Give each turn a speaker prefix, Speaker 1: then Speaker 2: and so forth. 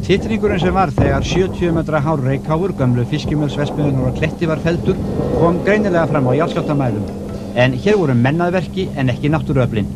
Speaker 1: Titringurinn sem var þegar 70 metra hár reykháfur gömlu fiskimjölsverksmiðjunnar á Kletti var felldur kom greinilega fram á jarðskjálftamælum. En hér voru menn að verki en ekki náttúruöflin.